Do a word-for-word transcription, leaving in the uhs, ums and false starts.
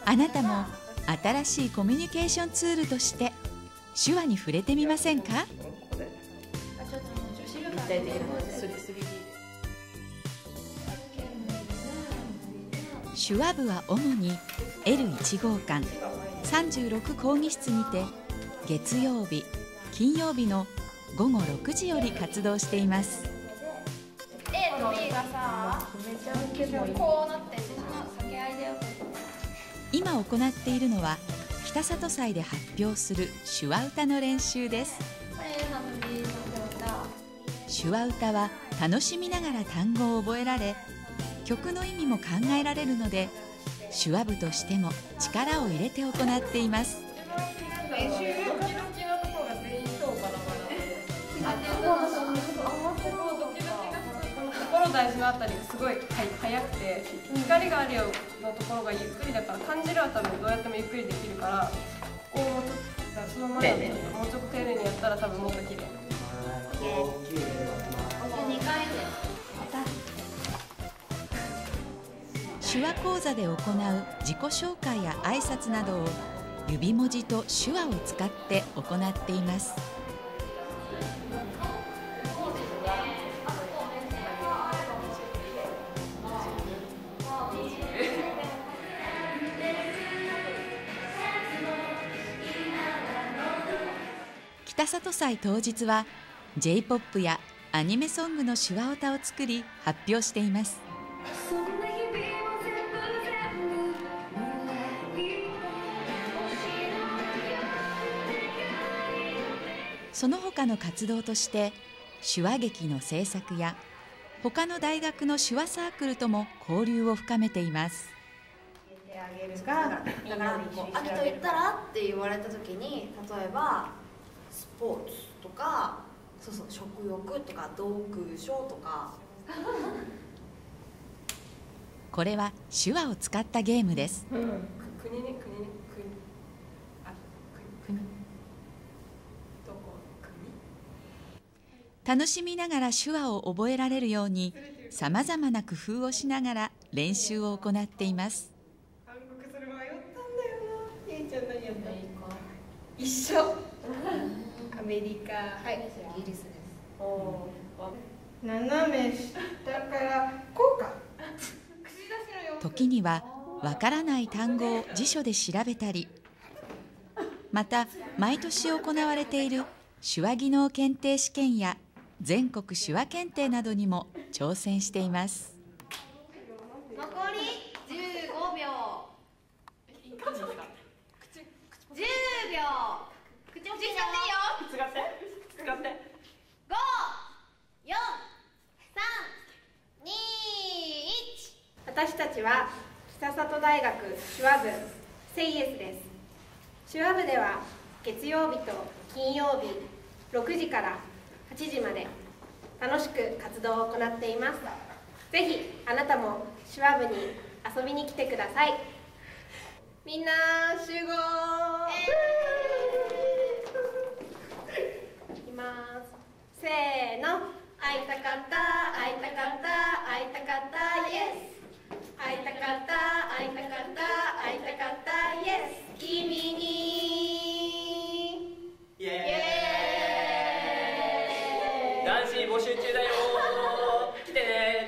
あなたも新しいコミュニケーションツールとして手話に触れてみませんか？手話部は主に エルいち 号館さんじゅうろく講義室にて月曜日、金曜日のごごろくじより活動しています。 A と B がさ、こうなって掛け合いだよ。 今行っているのは北里祭で発表する手話歌の練習です。手話歌は楽しみながら単語を覚えられ、曲の意味も考えられるので、手話部としても力を入れて行っています。 心大事なあたりがすごい速くて、光があるようなところがゆっくりだから、感じるは多分どうやってもゆっくりできるから、ここをもうちょっとそのままだともうちょっと丁寧にやったら多分もっと綺麗。 手話講座で行う自己紹介や挨拶などを指文字と手話を使って行っています。北里祭当日は ジェイポップ やアニメソングの手話歌を作り発表しています。その他の活動として手話劇の制作や他の大学の手話サークルとも交流を深めています。 だからこう秋と言ったらって言われた時に、例えばスポーツとか、そうそう食欲とか読書とかこれは手話を使ったゲームです。 うん、国ね、国ね、国、あ、国、国、どこ、国。 楽しみながら手話を覚えられるように、さまざまな工夫をしながら練習を行っています。 韓国それ迷ったんだよな。ゆいちゃん何やった？一緒。アメリカ、はい、イギリスです。お斜め下からこうか。 時にはわからない単語を辞書で調べたり、また毎年行われている手話技能検定試験や全国手話検定などにも挑戦しています。 残りじゅうごびょう。じゅうびょう。口も使っていいよ。 使って使って。 ご、よん、さん、に、いち。 私たちは北里大学手話部セイエスです。手話部では月曜日と金曜日ろくじからはちじまで楽しく活動を行っています。ぜひあなたも手話部に遊びに来てください。みんな集合、いきます。せーの、会いたかった会いたかった会いたかったイエス、会いたかった会いたかった会いたかったイエス、君にイエーイ。 男子募集中だよ、来てね。